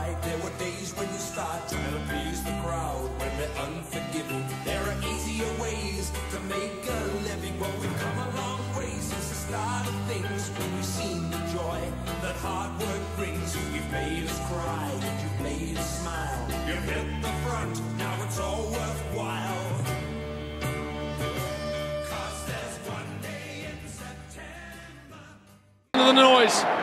right. There were days when you start trying to please the crowd, when we're unforgiving. There are easier ways to make a living, but we've come a long way since the start of things. When we've seen the joy that hard work brings, you've made us cry and you've made us smile. You've hit the front, now it's all worthwhile. 'Cause there's one day in September. The noise.